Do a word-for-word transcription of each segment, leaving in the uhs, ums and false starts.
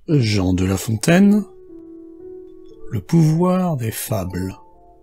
Jean de La Fontaine, le pouvoir des fables.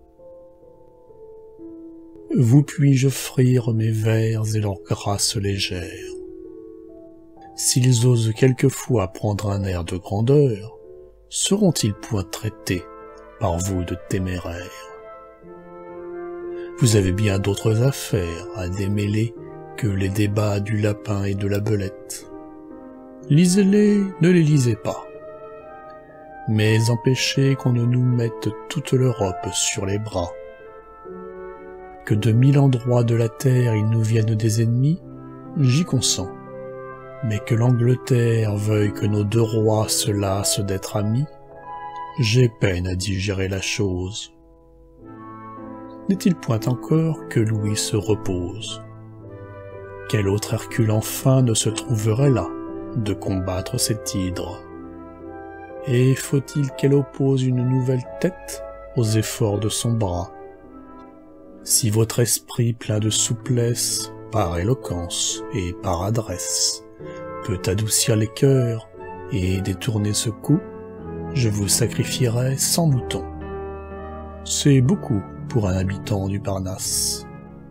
Vous puis-je offrir mes vers et leur grâce légère. S'ils osent quelquefois prendre un air de grandeur, seront-ils point traités par vous de téméraires? Vous avez bien d'autres affaires à démêler que les débats du lapin et de la belette. Lisez-les, ne les lisez pas. Mais empêchez qu'on ne nous mette toute l'Europe sur les bras. Que de mille endroits de la terre il nous vienne des ennemis, j'y consens. Mais que l'Angleterre veuille que nos deux rois se lassent d'être amis, j'ai peine à digérer la chose. N'est-il point encore que Louis se repose? Quel autre Hercule enfin ne se trouverait là de combattre cet hydre? Et faut-il qu'elle oppose une nouvelle tête aux efforts de son bras? Si votre esprit plein de souplesse, par éloquence et par adresse, peut adoucir les cœurs et détourner ce coup, je vous sacrifierai cent moutons. C'est beaucoup pour un habitant du Parnasse.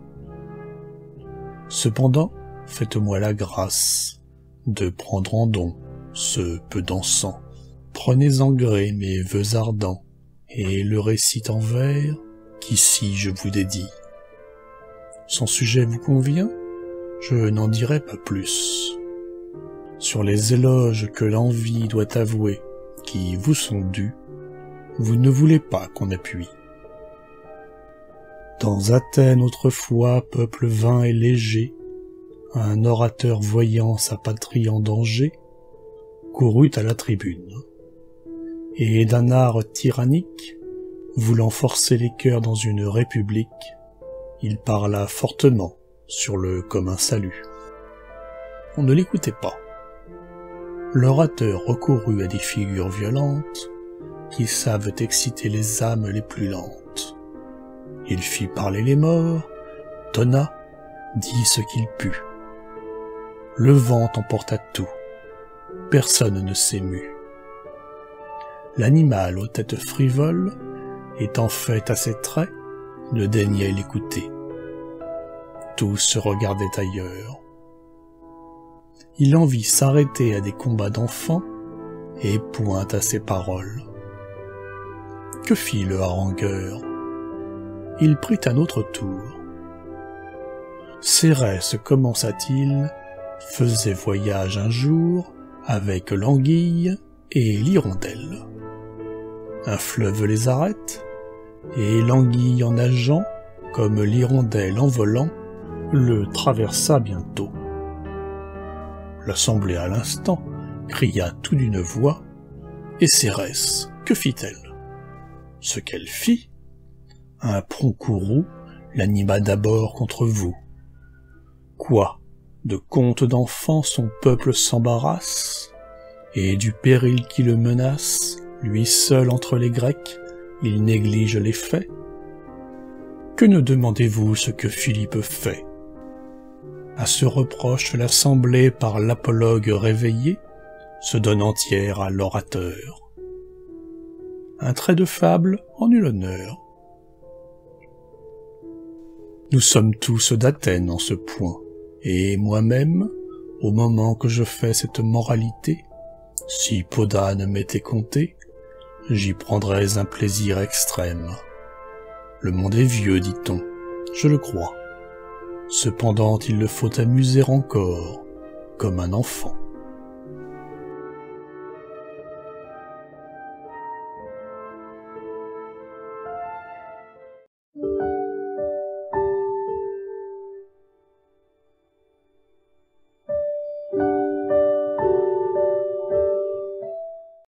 Cependant, faites-moi la grâce de prendre en don ce peu d'encens. Prenez en gré mes vœux ardents, et le récit en vers qu'ici je vous dédie. Son sujet vous convient? Je n'en dirai pas plus. Sur les éloges que l'envie doit avouer, qui vous sont dus, vous ne voulez pas qu'on appuie. Dans Athènes autrefois, peuple vain et léger, un orateur voyant sa patrie en danger, courut à la tribune, et d'un art tyrannique, voulant forcer les cœurs dans une république, il parla fortement sur le commun salut. On ne l'écoutait pas. L'orateur recourut à des figures violentes, qui savent exciter les âmes les plus lentes. Il fit parler les morts, tonna, dit ce qu'il put. Le vent emporta tout, personne ne s'émut. L'animal aux têtes frivoles, étant fait à ses traits, ne daignait l'écouter. Tous se regardaient ailleurs. Il en vit s'arrêter à des combats d'enfants, et point à ses paroles. Que fit le harangueur? Il prit un autre tour. Cérès, commença-t-il, faisait voyage un jour avec l'anguille et l'hirondelle. Un fleuve les arrête, et l'anguille en nageant, comme l'hirondelle en volant, le traversa bientôt. L'assemblée à l'instant cria tout d'une voix, et Cérès, que fit-elle? Ce qu'elle fit, un prompt courroux l'anima d'abord contre vous. Quoi, de contes d'enfants son peuple s'embarrasse, et du péril qui le menace, lui seul entre les Grecs, il néglige les faits? Que ne demandez-vous ce que Philippe fait? À ce reproche l'assemblée par l'apologue réveillé se donne entière à l'orateur. Un trait de fable en eut l'honneur. Nous sommes tous d'Athènes en ce point, et moi-même, au moment que je fais cette moralité, si Podane m'était compté, j'y prendrais un plaisir extrême. Le monde est vieux, dit-on, je le crois. Cependant il le faut amuser encore, comme un enfant.